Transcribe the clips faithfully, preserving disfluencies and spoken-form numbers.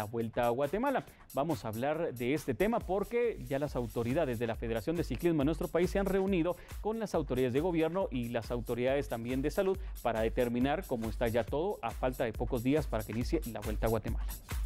la Vuelta a Guatemala. Vamos a hablar de este tema porque ya las autoridades de la Federación de Ciclismo en nuestro país se han reunido con las autoridades de gobierno y las autoridades también de salud para determinar cómo está ya todo a falta de pocos días para que inicie la Vuelta a Guatemala.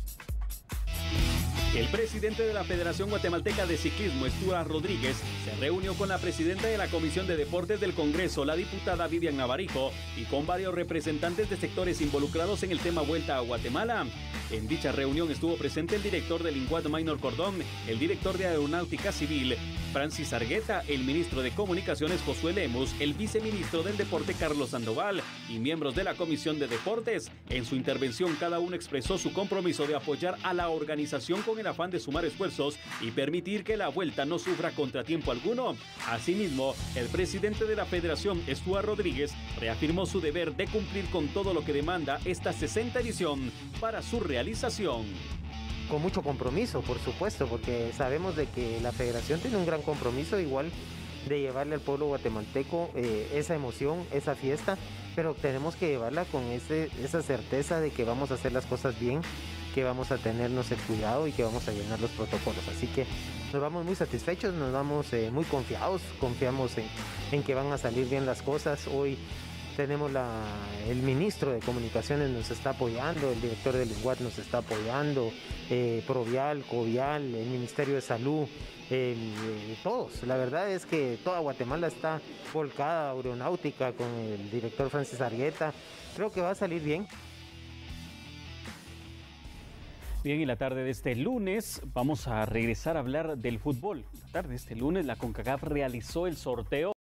El presidente de la Federación Guatemalteca de Ciclismo, Stuart Rodríguez, se reunió con la presidenta de la Comisión de Deportes del Congreso, la diputada Vivian Navarijo, y con varios representantes de sectores involucrados en el tema Vuelta a Guatemala. En dicha reunión estuvo presente el director del INGUAT Maynor Cordón, el director de Aeronáutica Civil, Francis Argueta, el ministro de Comunicaciones Josué Lemus, el viceministro del Deporte Carlos Sandoval y miembros de la Comisión de Deportes. En su intervención cada uno expresó su compromiso de apoyar a la organización con el afán de sumar esfuerzos y permitir que la vuelta no sufra contratiempo alguno. Asimismo, el presidente de la Federación, Stuart Rodríguez, reafirmó su deber de cumplir con todo lo que demanda esta sesenta edición para su realización. Con mucho compromiso, por supuesto, porque sabemos de que la federación tiene un gran compromiso igual de llevarle al pueblo guatemalteco eh, esa emoción, esa fiesta, pero tenemos que llevarla con ese, esa certeza de que vamos a hacer las cosas bien, que vamos a tenernos el cuidado y que vamos a llenar los protocolos. Así que nos vamos muy satisfechos, nos vamos eh, muy confiados, confiamos en, en que van a salir bien las cosas. Hoy tenemos la, el ministro de Comunicaciones nos está apoyando, el director del INGUAT nos está apoyando, eh, Provial, Covial, el Ministerio de Salud, el, eh, todos. La verdad es que toda Guatemala está volcada, aeronáutica, con el director Francis Argueta. Creo que va a salir bien. Bien, y la tarde de este lunes vamos a regresar a hablar del fútbol. La tarde de este lunes la CONCACAF realizó el sorteo